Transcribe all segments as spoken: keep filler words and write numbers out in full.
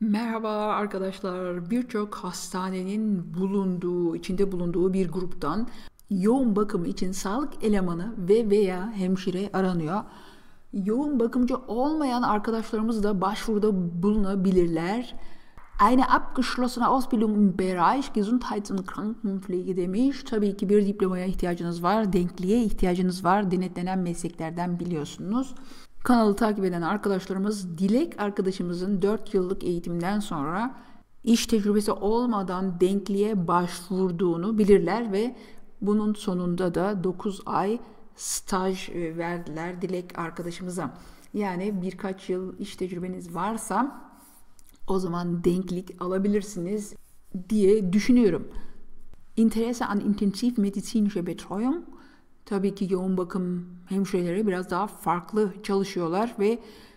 Merhaba arkadaşlar. Birçok hastanenin bulunduğu, içinde bulunduğu bir gruptan yoğun bakım için sağlık elemanı ve veya hemşire aranıyor. Yoğun bakımcı olmayan arkadaşlarımız da başvuruda bulunabilirler. Eine abgeschlossene Ausbildung im Bereich Gesundheits- und Krankenpflege demiş. Tabii ki bir diplomaya ihtiyacınız var, denkliğe ihtiyacınız var. Denetlenen mesleklerden biliyorsunuz. Kanalı takip eden arkadaşlarımız Dilek arkadaşımızın dört yıllık eğitimden sonra iş tecrübesi olmadan denkliğe başvurduğunu bilirler ve bunun sonunda da dokuz ay staj verdiler Dilek arkadaşımıza. Yani birkaç yıl iş tecrübeniz varsa o zaman denklik alabilirsiniz diye düşünüyorum. Interesse an intensivmedizinische Betreuung. Tabii ki yoğun bakım hemşireleri biraz daha farklı çalışıyorlar ve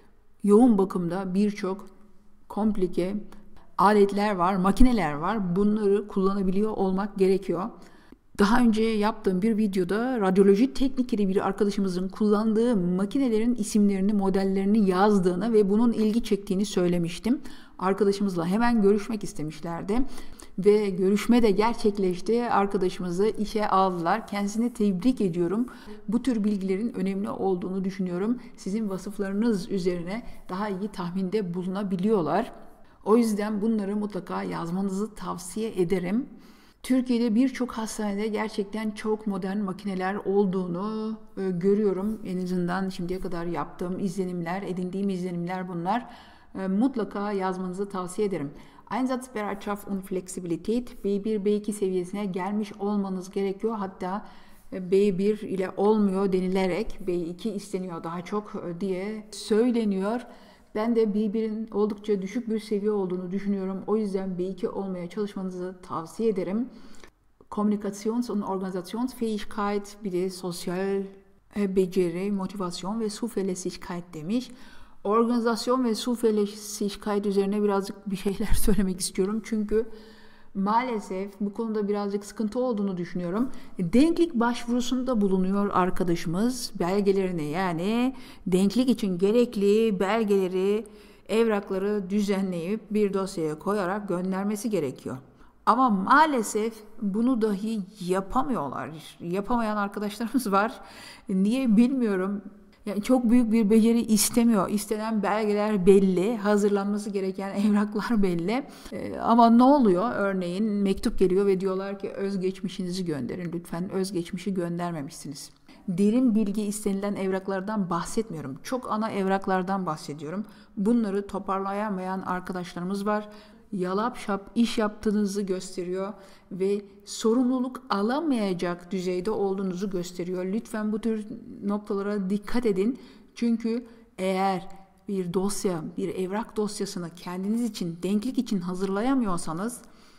yoğun bakımda birçok komplike aletler var, makineler var. Bunları kullanabiliyor olmak gerekiyor. Daha önce yaptığım bir videoda radyoloji teknikeri bir arkadaşımızın kullandığı makinelerin isimlerini, modellerini yazdığını ve bunun ilgi çektiğini söylemiştim. Arkadaşımızla hemen görüşmek istemişlerdi. Ve görüşme de gerçekleşti. Arkadaşımızı işe aldılar. Kendisini tebrik ediyorum. Bu tür bilgilerin önemli olduğunu düşünüyorum. Sizin vasıflarınız üzerine daha iyi tahminde bulunabiliyorlar. O yüzden bunları mutlaka yazmanızı tavsiye ederim. Türkiye'de birçok hastanede gerçekten çok modern makineler olduğunu e, görüyorum. En azından şimdiye kadar yaptığım izlenimler, edindiğim izlenimler bunlar. E, mutlaka yazmanızı tavsiye ederim. Einsatzbereitschaft und Flexibilität B bir B iki seviyesine gelmiş olmanız gerekiyor. Hatta B bir ile olmuyor denilerek B iki isteniyor daha çok diye söyleniyor. Ben de B bir'in oldukça düşük bir seviye olduğunu düşünüyorum. O yüzden B iki olmaya çalışmanızı tavsiye ederim. Kommunikations- und Organisationsfähigkeit, bir de sosyal beceri, motivasyon ve zuverlässigkeit demiş. Organizasyon ve zuverlässigkeit üzerine birazcık bir şeyler söylemek istiyorum. Çünkü maalesef bu konuda birazcık sıkıntı olduğunu düşünüyorum. Denklik başvurusunda bulunuyor arkadaşımız. Belgelerini yani denklik için gerekli belgeleri, evrakları düzenleyip bir dosyaya koyarak göndermesi gerekiyor. Ama maalesef bunu dahi yapamıyorlar. Yapamayan arkadaşlarımız var. Niye bilmiyorum. Yani çok büyük bir beceri istemiyor. İstenen belgeler belli, hazırlanması gereken evraklar belli. Ee, ama ne oluyor? Örneğin mektup geliyor ve diyorlar ki özgeçmişinizi gönderin. Lütfen özgeçmişi göndermemişsiniz. Derin bilgi istenilen evraklardan bahsetmiyorum. Çok ana evraklardan bahsediyorum. Bunları toparlayamayan arkadaşlarımız var. Yalap şap iş yaptığınızı gösteriyor ve sorumluluk alamayacak düzeyde olduğunuzu gösteriyor. Lütfen bu tür noktalara dikkat edin. Çünkü eğer bir dosya, bir evrak dosyasını kendiniz için, denklik için hazırlayamıyorsanız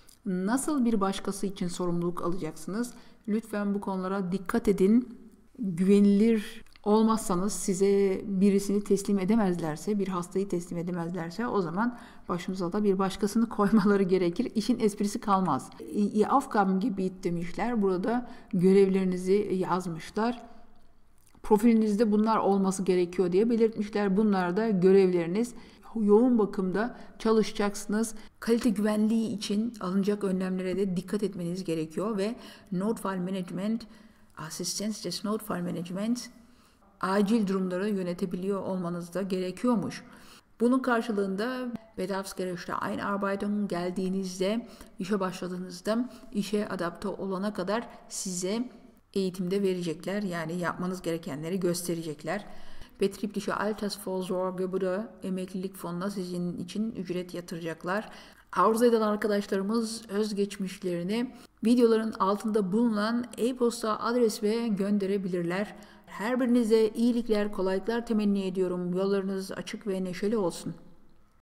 nasıl bir başkası için sorumluluk alacaksınız? Lütfen bu konulara dikkat edin. Güvenilir olmazsanız size birisini teslim edemezlerse, bir hastayı teslim edemezlerse o zaman başınıza da bir başkasını koymaları gerekir. İşin esprisi kalmaz. Aufgabengebiet demişler. Burada görevlerinizi yazmışlar. Profilinizde bunlar olması gerekiyor diye belirtmişler. Bunlar da görevleriniz. Yoğun bakımda çalışacaksınız. Kalite güvenliği için alınacak önlemlere de dikkat etmeniz gerekiyor ve Notfall Management, Assistenz des Notfall Management acil durumları yönetebiliyor olmanız da gerekiyormuş. Bunun karşılığında Bedarfsgerechte Einarbeitung geldiğinizde, işe başladığınızda işe adapte olana kadar size eğitimde verecekler. Yani yapmanız gerekenleri gösterecekler. Betriebliche Altersvorsorge, bu da emeklilik fonuna sizin için ücret yatıracaklar. Arzu eden arkadaşlarımız özgeçmişlerini videoların altında bulunan e-posta adres ve gönderebilirler. Her birinize iyilikler, kolaylıklar temenni ediyorum. Yollarınız açık ve neşeli olsun.